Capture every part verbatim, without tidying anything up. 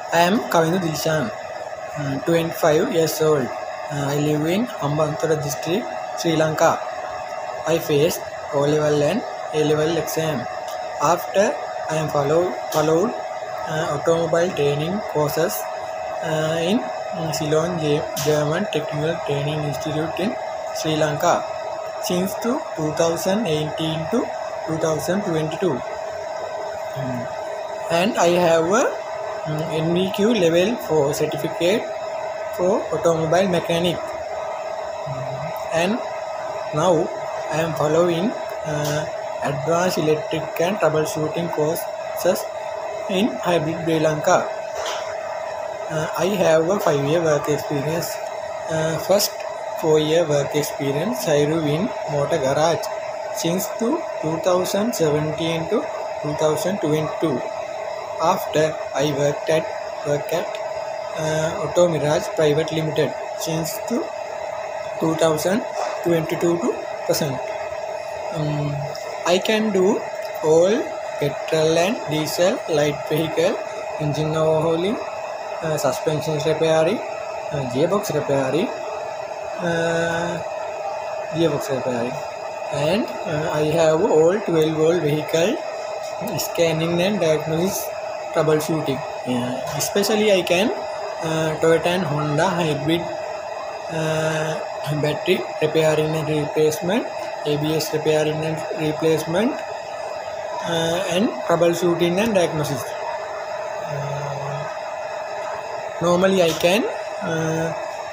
I am Kavindu Dilshan, uh, twenty-five years old. Uh, I live in Hambantota district, Sri Lanka. I faced O level and A level exam. After I am followed, followed uh, automobile training courses uh, in Ceylon German Technical Training Institute in Sri Lanka since to two thousand eighteen to two thousand twenty-two. Mm. And I have a um, N V Q level four certificate for automobile mechanic. Mm. And now I am following uh, advanced electric and troubleshooting courses in Hybrid Sri Lanka. Uh, I have a five-year work experience. Uh, first four-year work experience I do in motor garage since to two thousand seventeen to two thousand twenty-two. After I worked at work at uh, Auto Mirage Private Limited since to two thousand twenty-two to present. Um, I can do all petrol and diesel light vehicle engine overhauling, uh, suspension repairing, uh, gearbox repairing, uh, gearbox repairing, and uh, I have all twelve volt vehicle scanning and diagnosis troubleshooting. Uh, especially I can uh, Toyota and Honda hybrid uh, battery repairing and replacement, A B S repairing and replacement, uh, and troubleshooting and diagnosis. Uh, normally I can uh,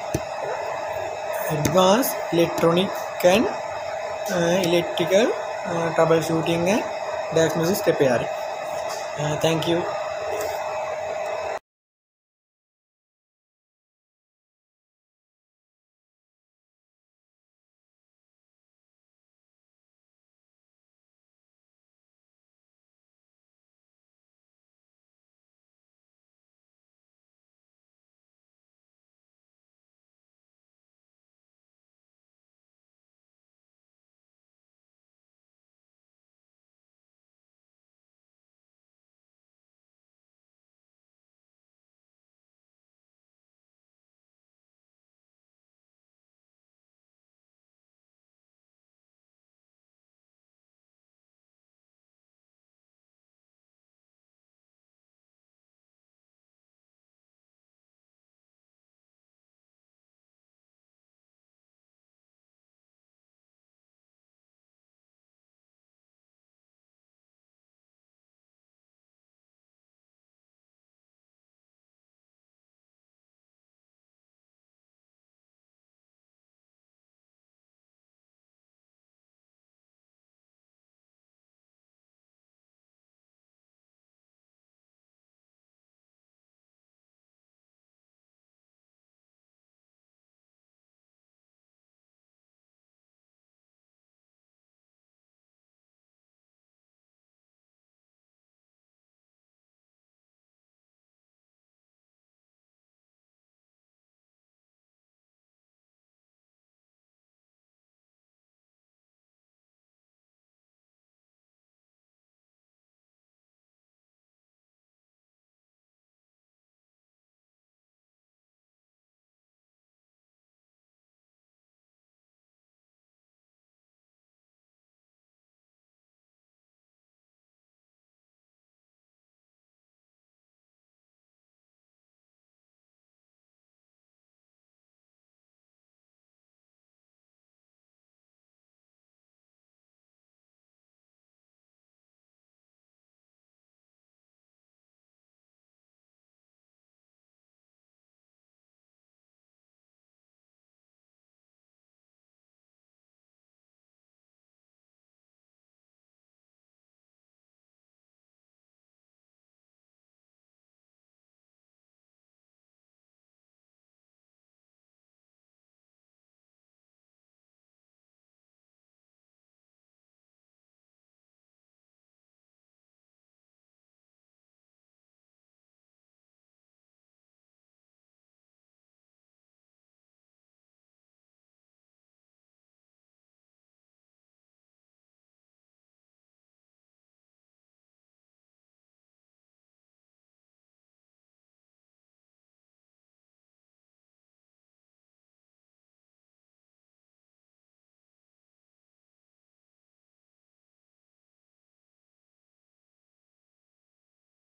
advanced electronic and uh, electrical uh, troubleshooting and diagnosis repairing. Uh, thank you.